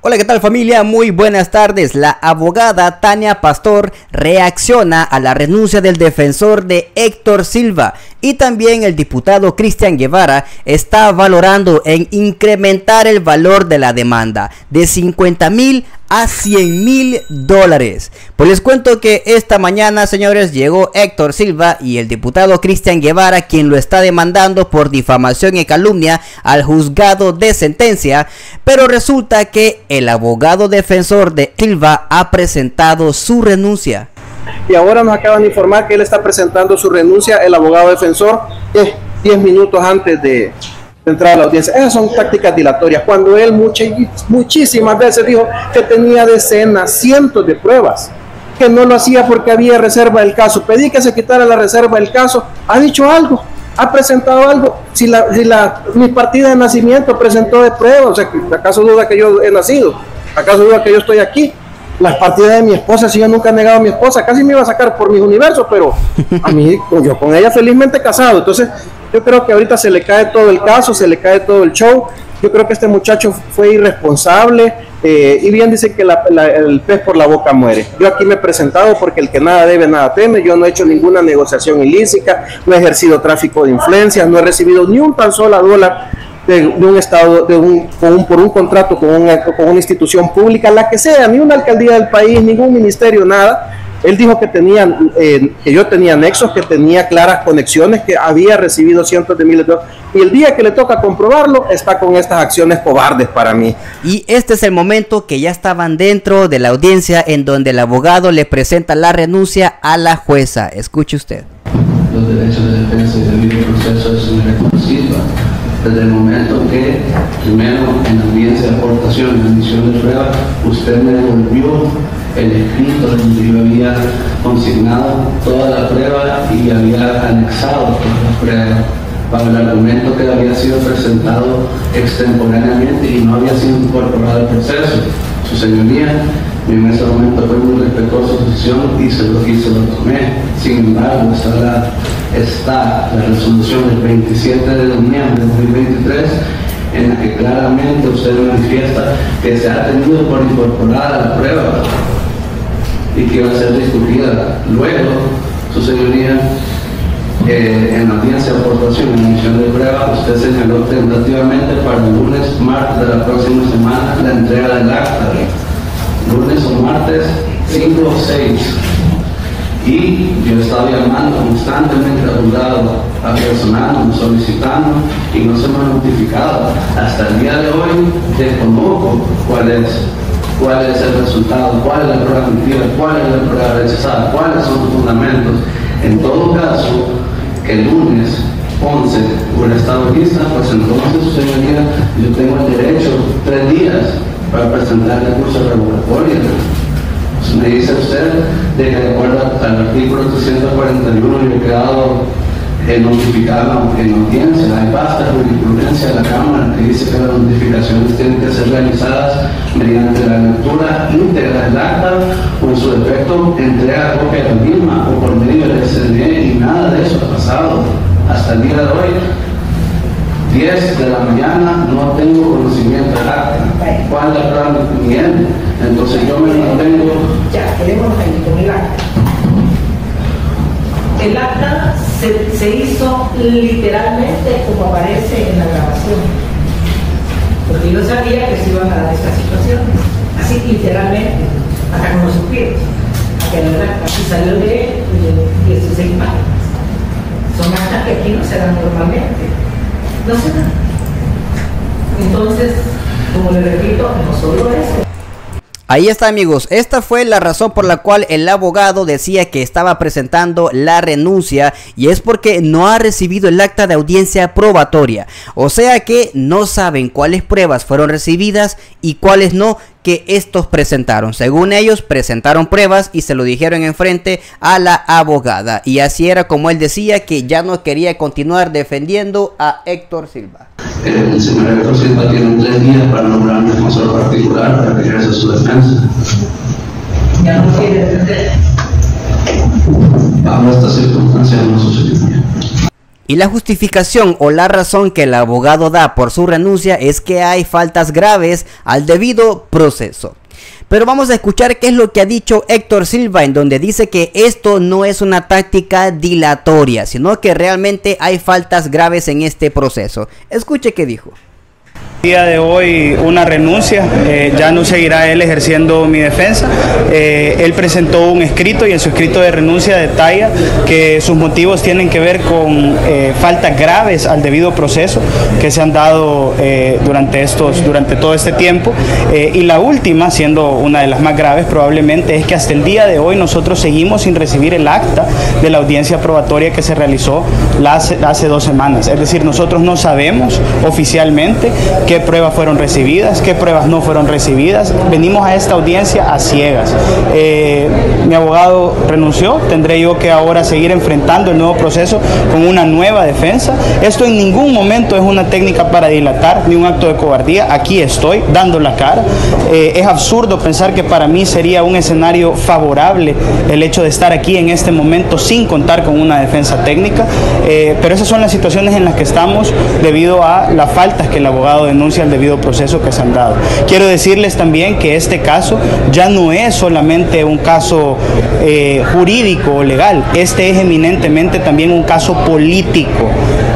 Hola, ¿qué tal familia? Muy buenas tardes. La abogada Tania Pastor reacciona a la renuncia del defensor de Héctor Silva y también el diputado Cristian Guevara está valorando en incrementar el valor de la demanda de $50,000 a $100,000. Pues les cuento que esta mañana, señores, llegó Héctor Silva y el diputado Cristian Guevara, quien lo está demandando por difamación y calumnia, al juzgado de sentencia, pero resulta que el abogado defensor de Silva ha presentado su renuncia. Y ahora nos acaban de informar que él está presentando su renuncia, el abogado defensor, 10 minutos antes de entrar a la audiencia. Esas son tácticas dilatorias, cuando él muchísimas veces dijo que tenía decenas, cientos de pruebas, que no lo hacía porque había reserva del caso. Pedí que se quitara la reserva del caso. ¿Ha dicho algo? ¿Ha presentado algo? Si mi partida de nacimiento presentó de pruebas, o sea, ¿acaso duda que yo he nacido? ¿Acaso duda que yo estoy aquí? Las partidas de mi esposa, si yo nunca he negado a mi esposa, casi me iba a sacar por mis universos, pero a mí, yo con ella felizmente casado. Entonces yo creo que ahorita se le cae todo el caso, se le cae todo el show. Yo creo que este muchacho fue irresponsable, y bien dicen que el pez por la boca muere. Yo aquí me he presentado porque el que nada debe, nada teme. Yo no he hecho ninguna negociación ilícita, no he ejercido tráfico de influencias, no he recibido ni un tan solo dólar de un estado, por un contrato con una institución pública, la que sea, ni una alcaldía del país, ningún ministerio, nada. Él dijo que que yo tenía nexos, que tenía claras conexiones, que había recibido cientos de miles de dólares. Y el día que le toca comprobarlo, está con estas acciones cobardes para mí. Y este es el momento que ya estaban dentro de la audiencia en donde el abogado le presenta la renuncia a la jueza. Escuche usted. Los derechos de defensa y debido proceso de su Héctor Silva. Desde el momento que, primero, en la audiencia de aportación, en la admisión de prueba, usted me devolvió el escrito donde yo había consignado toda la prueba y había anexado toda la prueba bajo el argumento que había sido presentado extemporáneamente y no había sido incorporado al proceso. Su señoría, en ese momento fue muy respetuoso su posición y se lo tomé. Sin embargo, está la resolución del 27 de noviembre de 2023 en la que claramente usted manifiesta que se ha tenido por incorporada la prueba y que iba a ser discutida. Luego, su señoría, en la audiencia de aportación en la emisión de prueba, usted señaló tentativamente para el lunes, martes de la próxima semana la entrega del acta. Lunes o martes 5 o 6. Y yo estaba llamando constantemente al juzgado, a personal, solicitando, y no se me ha notificado. Hasta el día de hoy desconozco cuál es el resultado, cuál es la prueba mentira, cuál es la prueba rechazada, cuáles son los fundamentos. En todo caso, que el lunes 11 hubiera estado lista, pues entonces, su señoría, yo tengo el derecho 3 días para presentar el recurso revocatorio. Pues me dice usted de que de acuerdo al artículo 341 yo he quedado notificado en audiencia. Hay vasta jurisprudencia de la Cámara que dice que las notificaciones tienen que ser realizadas mediante la lectura íntegra del acta o en su defecto entrega copia de la misma o por medio del SNE, y nada de eso ha pasado. Hasta el día de hoy, 10 de la mañana, no tengo conocimiento del acta. ¿Cuál es la prueba de él? Entonces yo me mantengo. Ya, quedémonos ahí con el acta. El acta se hizo literalmente como aparece en la grabación. Porque yo sabía que se iban a dar estas situaciones. Así literalmente, hasta como supieron. Aquí salió de 16 páginas. Son actas que aquí no se dan normalmente. No se dan. Entonces, como le repito, no solo eso. Ahí está, amigos, esta fue la razón por la cual el abogado decía que estaba presentando la renuncia, y es porque no ha recibido el acta de audiencia probatoria, o sea que no saben cuáles pruebas fueron recibidas y cuáles no, que estos presentaron. Según ellos, presentaron pruebas y se lo dijeron enfrente a la abogada, y así era como él decía que ya no quería continuar defendiendo a Héctor Silva. El señor Héctor Silva tiene 3 días para nombrar un defensor particular para que ejerza su defensa. Ya no quiere defender. Bajo esta circunstancia no sucedió. Y la justificación o la razón que el abogado da por su renuncia es que hay faltas graves al debido proceso. Pero vamos a escuchar qué es lo que ha dicho Héctor Silva, en donde dice que esto no es una táctica dilatoria, sino que realmente hay faltas graves en este proceso. Escuche qué dijo. Día de hoy una renuncia, ya no seguirá él ejerciendo mi defensa. Él presentó un escrito y en su escrito de renuncia detalla que sus motivos tienen que ver con faltas graves al debido proceso que se han dado durante todo este tiempo, y la última, siendo una de las más graves probablemente, es que hasta el día de hoy nosotros seguimos sin recibir el acta de la audiencia probatoria que se realizó hace 2 semanas. Es decir, nosotros no sabemos oficialmente qué pruebas fueron recibidas, qué pruebas no fueron recibidas. Venimos a esta audiencia a ciegas. Mi abogado renunció, tendré yo que ahora seguir enfrentando el nuevo proceso con una nueva defensa. Esto en ningún momento es una técnica para dilatar ni un acto de cobardía. Aquí estoy dando la cara. Es absurdo pensar que para mí sería un escenario favorable el hecho de estar aquí en este momento sin contar con una defensa técnica, pero esas son las situaciones en las que estamos debido a las faltas que el abogado denuncia al debido proceso que se han dado. Quiero decirles también que este caso ya no es solamente un caso jurídico o legal, este es eminentemente también un caso político.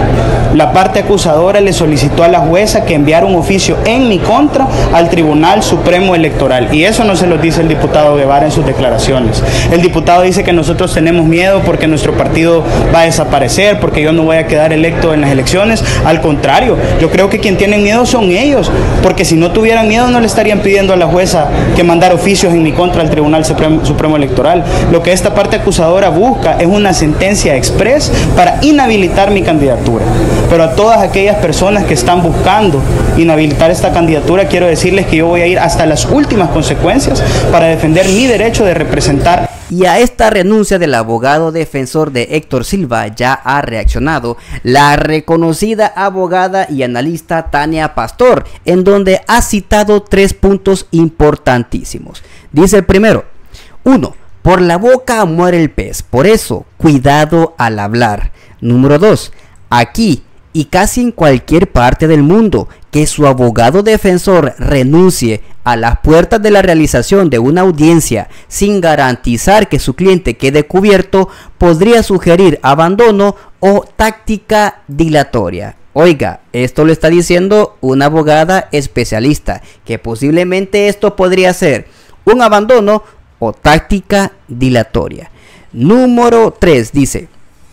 La parte acusadora le solicitó a la jueza que enviara un oficio en mi contra al Tribunal Supremo Electoral, y eso no se lo dice el diputado Guevara en sus declaraciones. El diputado dice que nosotros tenemos miedo porque nuestro partido va a desaparecer, porque yo no voy a quedar electo en las elecciones. Al contrario, yo creo que quien tienen miedo son ellos, porque si no tuvieran miedo no le estarían pidiendo a la jueza que mandara oficios en mi contra al Tribunal Supremo Electoral. Lo que esta parte acusadora busca es una sentencia express para inhabilitar mi candidatura. Pero a todas aquellas personas que están buscando inhabilitar esta candidatura, quiero decirles que yo voy a ir hasta las últimas consecuencias para defender mi derecho de representar. Y a esta renuncia del abogado defensor de Héctor Silva ya ha reaccionado la reconocida abogada y analista Tania Pastor, en donde ha citado 3 puntos importantísimos. Dice el primero: 1. Por la boca muere el pez, por eso, cuidado al hablar. Número 2. Aquí y casi en cualquier parte del mundo que su abogado defensor renuncie a las puertas de la realización de una audiencia sin garantizar que su cliente quede cubierto, podría sugerir abandono o táctica dilatoria. Oiga, esto lo está diciendo una abogada especialista, que posiblemente esto podría ser un abandono o táctica dilatoria. Número 3 dice: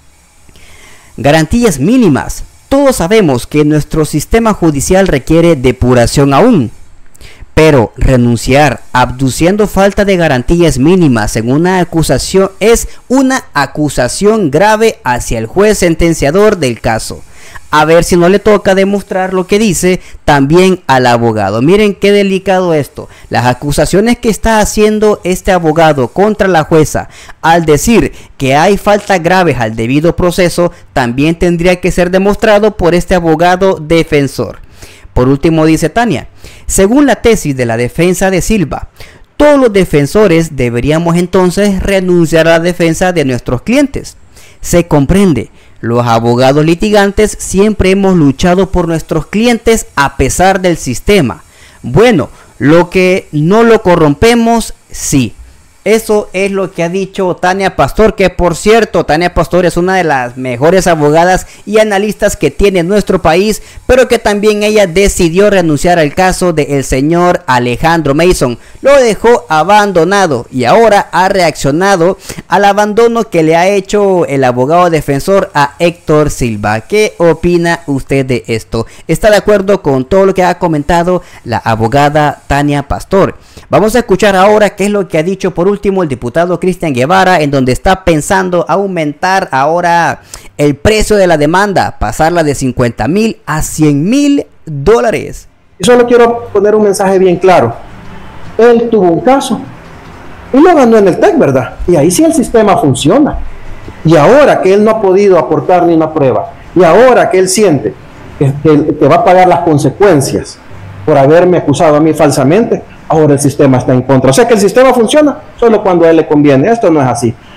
garantías mínimas. Todos sabemos que nuestro sistema judicial requiere depuración aún, pero renunciar abduciendo falta de garantías mínimas en una acusación es una acusación grave hacia el juez sentenciador del caso. A ver si no le toca demostrar lo que dice también al abogado. Miren qué delicado esto. Las acusaciones que está haciendo este abogado contra la jueza al decir que hay faltas graves al debido proceso también tendría que ser demostrado por este abogado defensor. Por último dice Tania: según la tesis de la defensa de Silva, todos los defensores deberíamos entonces renunciar a la defensa de nuestros clientes. Se comprende. Los abogados litigantes siempre hemos luchado por nuestros clientes a pesar del sistema. Bueno, lo que no lo corrompemos, sí. Eso es lo que ha dicho Tania Pastor, que por cierto, Tania Pastor es una de las mejores abogadas y analistas que tiene nuestro país, pero que también ella decidió renunciar al caso del señor Alejandro Mason. Lo dejó abandonado y ahora ha reaccionado al abandono que le ha hecho el abogado defensor a Héctor Silva. ¿Qué opina usted de esto? ¿Está de acuerdo con todo lo que ha comentado la abogada Tania Pastor? Vamos a escuchar ahora qué es lo que ha dicho por último el diputado Cristian Guevara, en donde está pensando aumentar ahora el precio de la demanda, pasarla de $50,000 a $100,000. Y solo quiero poner un mensaje bien claro. Él tuvo un caso y lo ganó en el TEC, ¿verdad? Y ahí sí el sistema funciona. Y ahora que él no ha podido aportar ni una prueba, y ahora que él siente que va a pagar las consecuencias por haberme acusado a mí falsamente, ahora el sistema está en contra. O sea que el sistema funciona solo cuando a él le conviene. Esto no es así.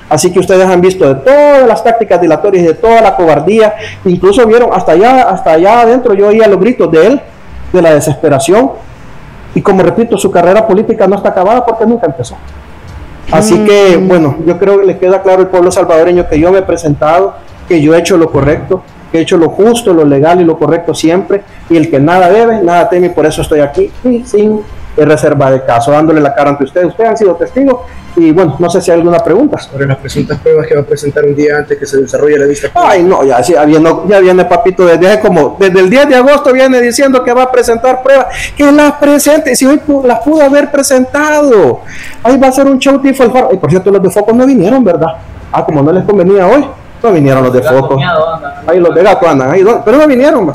Así que ustedes han visto de todas las tácticas dilatorias y de toda la cobardía, incluso vieron hasta allá adentro, yo oía los gritos de él, de la desesperación, y como repito, su carrera política no está acabada porque nunca empezó. Así que, bueno, yo creo que le queda claro al pueblo salvadoreño que yo me he presentado, que yo he hecho lo correcto, que he hecho lo justo, lo legal y lo correcto siempre, y el que nada debe, nada teme, y por eso estoy aquí, y sin reserva de caso, dándole la cara ante ustedes. Ustedes han sido testigos, y bueno, no sé si hay alguna pregunta. Sobre las presuntas pruebas que va a presentar un día antes que se desarrolle la vista pública. Ay, no, ya viene papito, desde el 10 de agosto viene diciendo que va a presentar pruebas, que las presente, si hoy las pudo haber presentado. Ahí va a ser un show tipo el faro. Y por cierto, los de Focos no vinieron, ¿verdad? Como no les convenía hoy, no vinieron los de Focos. Ahí los de Gato andan, ahí, pero no vinieron.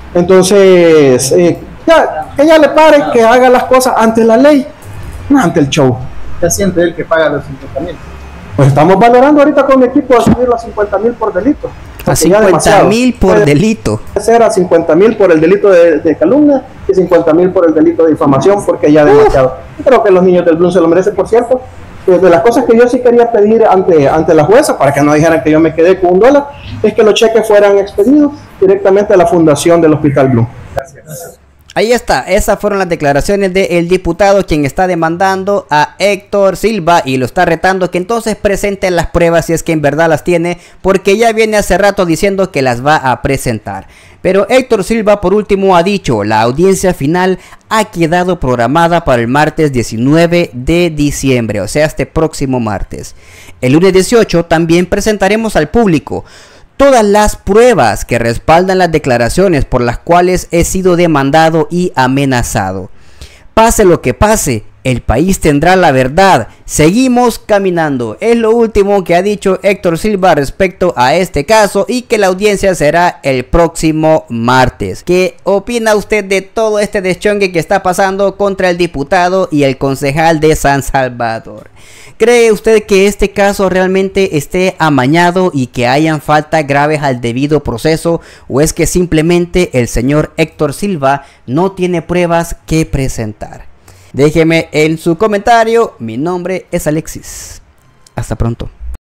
Entonces, que ya le pare, que haga las cosas ante la ley, no ante el show. ¿Qué siente él que paga los 50,000? Pues estamos valorando ahorita con mi equipo a subir a 50,000 por delito. A 50,000 por delito. Puede ser a 50,000 por el delito de calumnia y 50,000 por el delito de difamación, porque ya demasiado. Yo creo que los niños del Blum se lo merecen, por cierto. De las cosas que yo sí quería pedir ante la jueza, para que no dijeran que yo me quedé con $1, es que los cheques fueran expedidos directamente a la fundación del Hospital Blum. Gracias. Ahí está, esas fueron las declaraciones del diputado, quien está demandando a Héctor Silva y lo está retando que entonces presente las pruebas si es que en verdad las tiene, porque ya viene hace rato diciendo que las va a presentar. Pero Héctor Silva por último ha dicho, la audiencia final ha quedado programada para el martes 19 de diciembre, o sea, este próximo martes. El lunes 18 también presentaremos al público todas las pruebas que respaldan las declaraciones por las cuales he sido demandado y amenazado. Pase lo que pase, el país tendrá la verdad. Seguimos caminando. Es lo último que ha dicho Héctor Silva respecto a este caso y que la audiencia será el próximo martes. ¿Qué opina usted de todo este deschongue que está pasando contra el diputado y el concejal de San Salvador? ¿Cree usted que este caso realmente esté amañado y que hayan faltas graves al debido proceso? ¿O es que simplemente el señor Héctor Silva no tiene pruebas que presentar? Déjeme en su comentario. Mi nombre es Alexis. Hasta pronto.